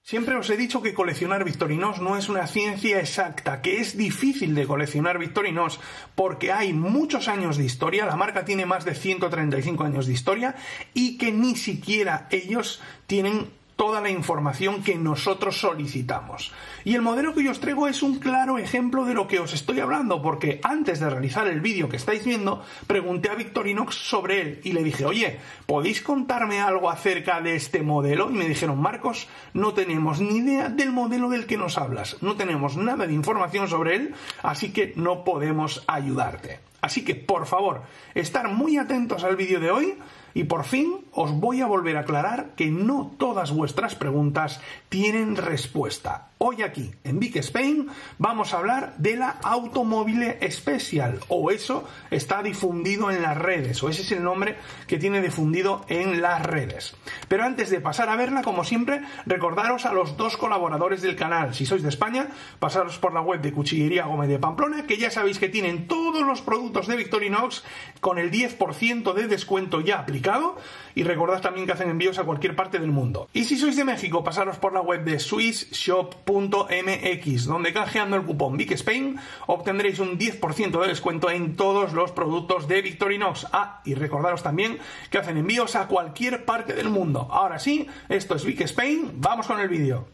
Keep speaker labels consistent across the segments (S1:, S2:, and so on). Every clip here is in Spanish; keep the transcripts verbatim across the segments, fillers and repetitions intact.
S1: Siempre os he dicho que coleccionar Victorinox no es una ciencia exacta, que es difícil de coleccionar Victorinox porque hay muchos años de historia, la marca tiene más de ciento treinta y cinco años de historia y que ni siquiera ellos tienen toda la información que nosotros solicitamos. Y el modelo que yo os traigo es un claro ejemplo de lo que os estoy hablando, porque antes de realizar el vídeo que estáis viendo, pregunté a Victorinox sobre él y le dije, oye, ¿podéis contarme algo acerca de este modelo? Y me dijeron, Marcos, no tenemos ni idea del modelo del que nos hablas, no tenemos nada de información sobre él, así que no podemos ayudarte. Así que, por favor, estar muy atentos al vídeo de hoy y por fin os voy a volver a aclarar que no todas vuestras preguntas tienen respuesta. Hoy aquí, en Vic Spain, vamos a hablar de la Automobile Special, o eso está difundido en las redes, o ese es el nombre que tiene difundido en las redes. Pero antes de pasar a verla, como siempre, recordaros a los dos colaboradores del canal. Si sois de España, pasaros por la web de Cuchillería Gómez de Pamplona, que ya sabéis que tienen todos los productos de Victorinox con el diez por ciento de descuento ya aplicado, y recordad también que hacen envíos a cualquier parte del mundo. Y si sois de México, pasaros por la web de swiss shop punto m x, donde canjeando el cupón Vic Spain obtendréis un diez por ciento de descuento en todos los productos de Victorinox. Ah, y recordaros también que hacen envíos a cualquier parte del mundo. Ahora sí, esto es Vic Spain, vamos con el vídeo.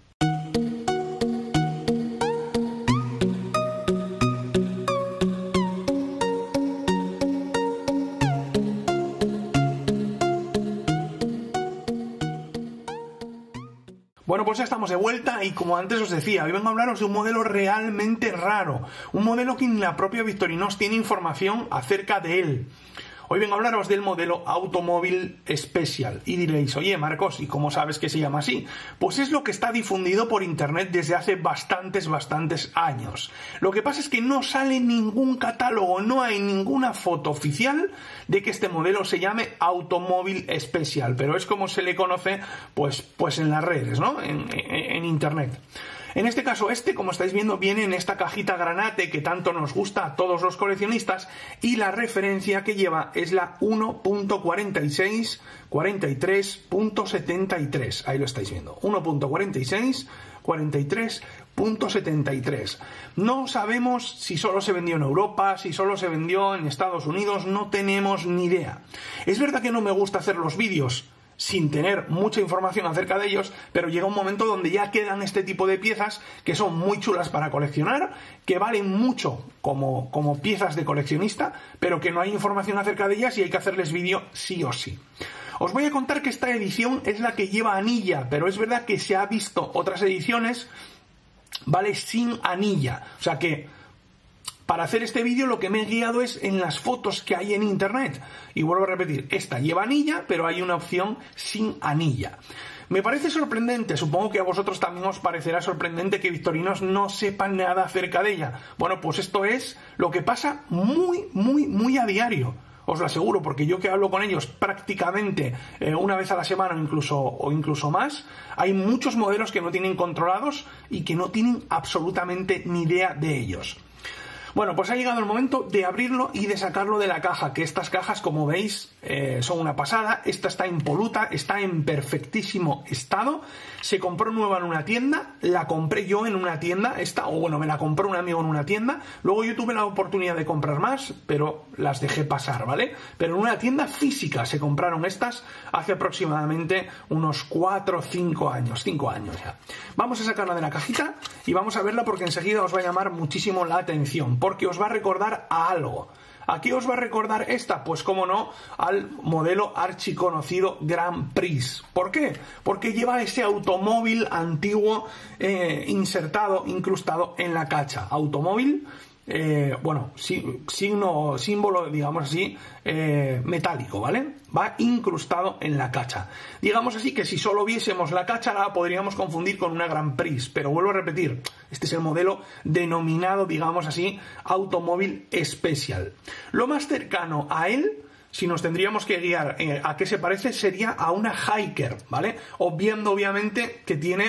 S1: Bueno, pues ya estamos de vuelta y como antes os decía, hoy vengo a hablaros de un modelo realmente raro, un modelo que ni la propia Victorinox tiene información acerca de él. Hoy vengo a hablaros del modelo Automobile Special y diréis, oye Marcos, ¿y cómo sabes que se llama así? Pues es lo que está difundido por internet desde hace bastantes, bastantes años. Lo que pasa es que no sale ningún catálogo, no hay ninguna foto oficial de que este modelo se llame Automobile Special, pero es como se le conoce pues, pues en las redes, ¿no? En, en, en internet. En este caso, este, como estáis viendo, viene en esta cajita granate que tanto nos gusta a todos los coleccionistas y la referencia que lleva es la uno punto cuarenta y seis cuarenta y tres punto setenta y tres. Ahí lo estáis viendo. uno punto cuarenta y seis cuarenta y tres punto setenta y tres. No sabemos si solo se vendió en Europa, si solo se vendió en Estados Unidos, no tenemos ni idea. Es verdad que no me gusta hacer los vídeos sin tener mucha información acerca de ellos, pero llega un momento donde ya quedan este tipo de piezas que son muy chulas para coleccionar, que valen mucho como, como piezas de coleccionista, pero que no hay información acerca de ellas y hay que hacerles vídeo sí o sí. Os voy a contar que esta edición es la que lleva anilla, pero es verdad que se ha visto otras ediciones, vale, sin anilla, o sea que para hacer este vídeo lo que me he guiado es en las fotos que hay en internet. Y vuelvo a repetir, esta lleva anilla, pero hay una opción sin anilla. Me parece sorprendente, supongo que a vosotros también os parecerá sorprendente que Victorinox no sepa nada acerca de ella. Bueno, pues esto es lo que pasa muy, muy, muy a diario. Os lo aseguro, porque yo que hablo con ellos prácticamente eh, una vez a la semana incluso, o incluso más, hay muchos modelos que no tienen controlados y que no tienen absolutamente ni idea de ellos. Bueno, pues ha llegado el momento de abrirlo y de sacarlo de la caja, que estas cajas, como veis, eh, son una pasada. Esta está impoluta, está en perfectísimo estado. Se compró nueva en una tienda, la compré yo en una tienda, esta, o bueno, me la compró un amigo en una tienda. Luego yo tuve la oportunidad de comprar más, pero las dejé pasar, ¿vale? Pero en una tienda física se compraron estas hace aproximadamente unos cuatro o cinco años, cinco años ya. Vamos a sacarla de la cajita y vamos a verla porque enseguida os va a llamar muchísimo la atención, porque os va a recordar a algo. ¿A qué os va a recordar esta? Pues cómo no, al modelo archiconocido Grand Prix. ¿Por qué? Porque lleva ese automóvil antiguo eh, insertado, incrustado en la cacha. Automóvil, eh, bueno, sí, signo, símbolo, digamos así, eh, metálico, ¿vale? Va incrustado en la cacha. Digamos así que si solo viésemos la cacha la podríamos confundir con una Grand Prix, pero vuelvo a repetir, este es el modelo denominado, digamos así, Automobile Special. Lo más cercano a él, si nos tendríamos que guiar eh, a qué se parece, sería a una Hiker, ¿vale? Obviando obviamente que tiene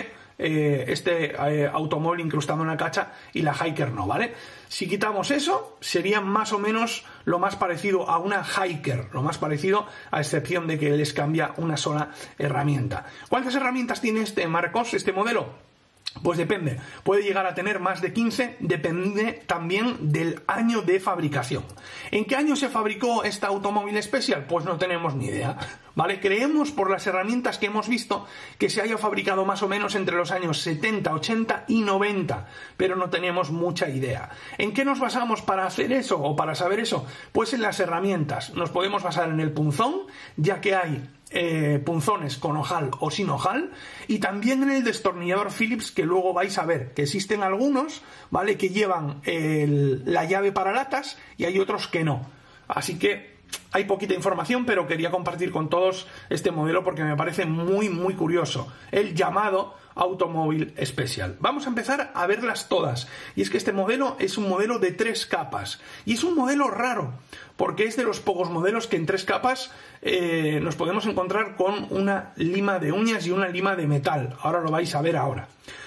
S1: eh, este eh, automóvil incrustado en la cacha y la Hiker no, ¿vale? Si quitamos eso, sería más o menos lo más parecido a una Hiker, lo más parecido, a excepción de que les cambia una sola herramienta. ¿Cuántas herramientas tiene este, Marcos, este modelo? Pues depende, puede llegar a tener más de quince, depende también del año de fabricación. ¿En qué año se fabricó esta automóvil especial? Pues no tenemos ni idea, ¿vale? Creemos por las herramientas que hemos visto que se haya fabricado más o menos entre los años setenta, ochenta y noventa, pero no tenemos mucha idea. ¿En qué nos basamos para hacer eso o para saber eso? Pues en las herramientas. Nos podemos basar en el punzón, ya que hay Eh, punzones con ojal o sin ojal, y también en el destornillador Phillips, que luego vais a ver que existen algunos, ¿vale?, que llevan el, la llave para latas y hay otros que no. Así que hay poquita información, pero quería compartir con todos este modelo porque me parece muy muy curioso, el llamado Automóvil Special. Vamos a empezar a verlas todas, y es que este modelo es un modelo de tres capas y es un modelo raro porque es de los pocos modelos que en tres capas eh, nos podemos encontrar con una lima de uñas y una lima de metal. Ahora lo vais a ver ahora.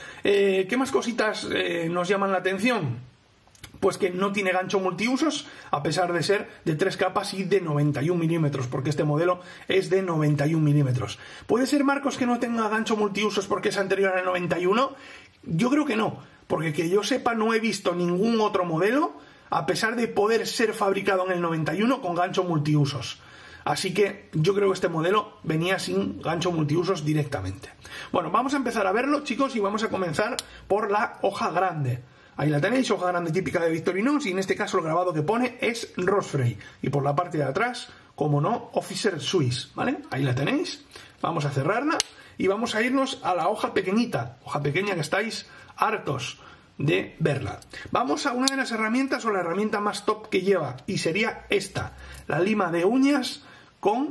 S1: Eh, ¿qué más cositas eh, nos llaman la atención? Pues que no tiene gancho multiusos, a pesar de ser de tres capas y de noventa y un milímetros, porque este modelo es de noventa y un milímetros. ¿Puede ser, Marcos, que no tenga gancho multiusos porque es anterior al noventa y uno? Yo creo que no, porque que yo sepa no he visto ningún otro modelo, a pesar de poder ser fabricado en el noventa y uno, con gancho multiusos. Así que yo creo que este modelo venía sin gancho multiusos directamente. Bueno, vamos a empezar a verlo, chicos, y vamos a comenzar por la hoja grande. Ahí la tenéis, hoja grande típica de Victorinox, y en este caso el grabado que pone es Rosfrey. Y por la parte de atrás, como no, Officer Swiss, ¿vale? Ahí la tenéis. Vamos a cerrarla y vamos a irnos a la hoja pequeñita, hoja pequeña que estáis hartos de verla. Vamos a una de las herramientas, o la herramienta más top que lleva, y sería esta, la lima de uñas con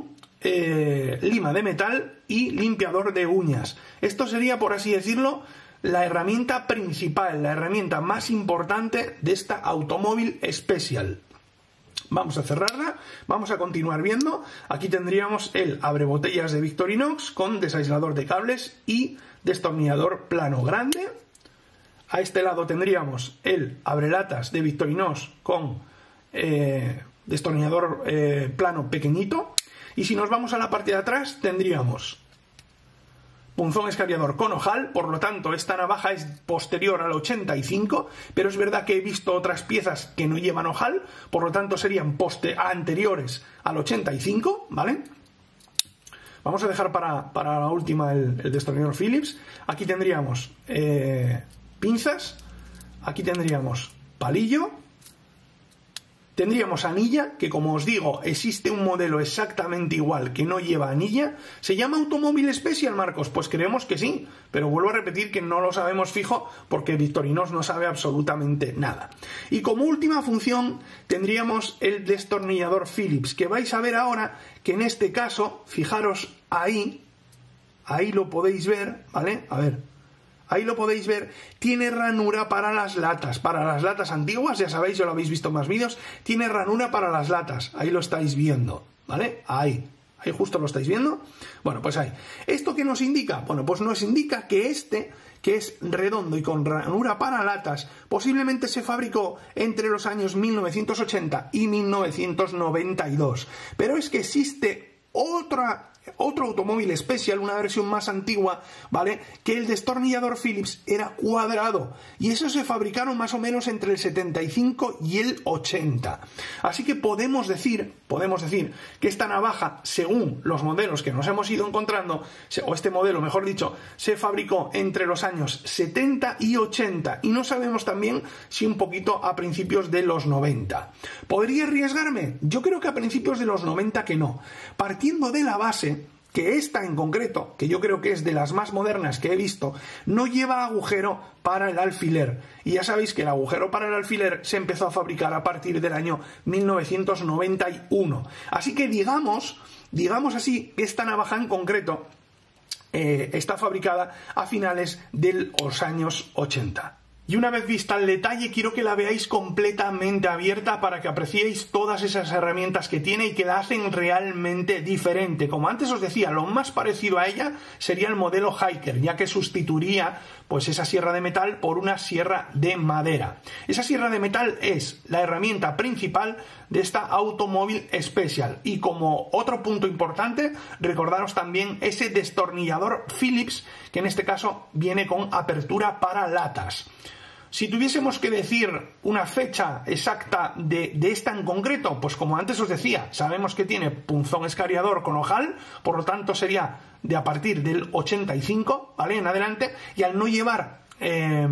S1: eh, lima de metal y limpiador de uñas. Esto sería, por así decirlo, la herramienta principal, la herramienta más importante de esta Automóvil Special. Vamos a cerrarla, vamos a continuar viendo. Aquí tendríamos el abrebotellas de Victorinox con desaislador de cables y destornillador plano grande. A este lado tendríamos el abrelatas de Victorinox con eh, destornillador eh, plano pequeñito. Y si nos vamos a la parte de atrás tendríamos punzón escariador con ojal, por lo tanto esta navaja es posterior al ochenta y cinco, pero es verdad que he visto otras piezas que no llevan ojal, por lo tanto serían poste anteriores al ochenta y cinco, ¿vale? Vamos a dejar para, para la última el, el destornillador Phillips. Aquí tendríamos eh, pinzas, aquí tendríamos palillo, tendríamos anilla, que como os digo, existe un modelo exactamente igual que no lleva anilla. ¿Se llama Automóvil Special, Marcos? Pues creemos que sí, pero vuelvo a repetir que no lo sabemos fijo porque Victorinox no sabe absolutamente nada. Y como última función tendríamos el destornillador Phillips, que vais a ver ahora que en este caso, fijaros ahí, ahí lo podéis ver, ¿vale? A ver. Ahí lo podéis ver, tiene ranura para las latas, para las latas antiguas, ya sabéis, ya lo habéis visto en más vídeos, tiene ranura para las latas, ahí lo estáis viendo, ¿vale? Ahí, ahí justo lo estáis viendo. Bueno, pues ahí. ¿Esto qué nos indica? Bueno, pues nos indica que este, que es redondo y con ranura para latas, posiblemente se fabricó entre los años mil novecientos ochenta y mil novecientos noventa y dos. Pero es que existe otra... otro automóvil especial, una versión más antigua, ¿vale? Que el destornillador Phillips era cuadrado, y esos se fabricaron más o menos entre el setenta y cinco y el ochenta. Así que podemos decir, podemos decir que esta navaja, según los modelos que nos hemos ido encontrando, o este modelo, mejor dicho, se fabricó entre los años setenta y ochenta, y no sabemos también si un poquito a principios de los noventa. ¿Podría arriesgarme? Yo creo que a principios de los noventa que no. Partiendo de la base que esta en concreto, que yo creo que es de las más modernas que he visto, no lleva agujero para el alfiler. Y ya sabéis que el agujero para el alfiler se empezó a fabricar a partir del año mil novecientos noventa y uno. Así que digamos, digamos así, que esta navaja en concreto eh, está fabricada a finales de los años ochenta. Y una vez vista el detalle, quiero que la veáis completamente abierta para que apreciéis todas esas herramientas que tiene y que la hacen realmente diferente. Como antes os decía, lo más parecido a ella sería el modelo Hiker, ya que sustituiría pues esa sierra de metal por una sierra de madera. Esa sierra de metal es la herramienta principal de esta Automobile Special. Y como otro punto importante, recordaros también ese destornillador Phillips, que en este caso viene con apertura para latas. Si tuviésemos que decir una fecha exacta de, de esta en concreto, pues como antes os decía, sabemos que tiene punzón escariador con ojal, por lo tanto sería de a partir del ochenta y cinco, ¿vale? En adelante, y al no llevar eh,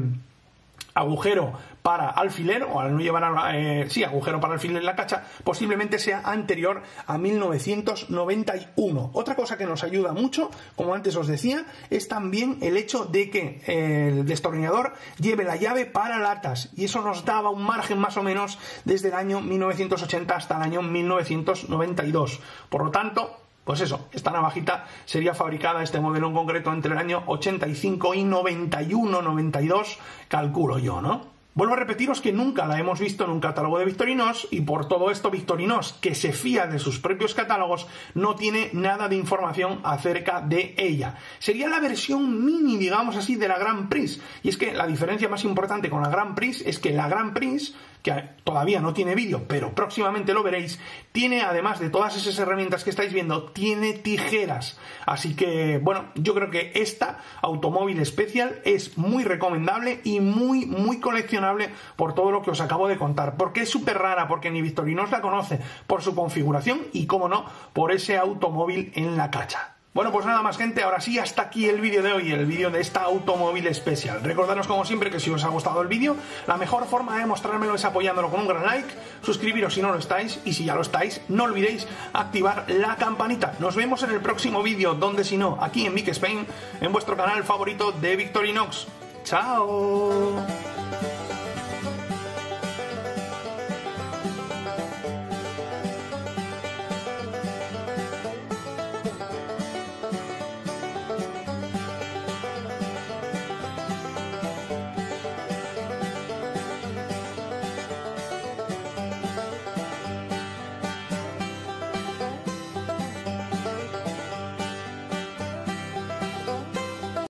S1: agujero para alfiler, o al no llevar eh, sí, agujero para alfiler en la cacha, posiblemente sea anterior a mil novecientos noventa y uno. Otra cosa que nos ayuda mucho, como antes os decía, es también el hecho de que el destornillador lleve la llave para latas, y eso nos daba un margen más o menos desde el año mil novecientos ochenta hasta el año mil novecientos noventa y dos. Por lo tanto, pues eso, esta navajita sería fabricada, este modelo en concreto, entre el año ochenta y cinco y noventa y uno, noventa y dos, calculo yo, ¿no? Vuelvo a repetiros que nunca la hemos visto en un catálogo de Victorinox, y por todo esto Victorinox, que se fía de sus propios catálogos, no tiene nada de información acerca de ella. Sería la versión mini, digamos así, de la Grand Prix. Y es que la diferencia más importante con la Grand Prix es que la Grand Prix, que todavía no tiene vídeo, pero próximamente lo veréis, tiene, además de todas esas herramientas que estáis viendo, tiene tijeras. Así que, bueno, yo creo que esta Automobile Special es muy recomendable y muy, muy coleccionable por todo lo que os acabo de contar. Porque es súper rara, porque ni Victorinox la conoce, por su configuración y, como no, por ese automóvil en la cacha. Bueno, pues nada más, gente, ahora sí, hasta aquí el vídeo de hoy, el vídeo de esta Automobile Special. Recordaros, como siempre, que si os ha gustado el vídeo, la mejor forma de mostrármelo es apoyándolo con un gran like, suscribiros si no lo estáis, y si ya lo estáis, no olvidéis activar la campanita. Nos vemos en el próximo vídeo, donde si no, aquí en Vic Spain, en vuestro canal favorito de Victorinox. ¡Chao!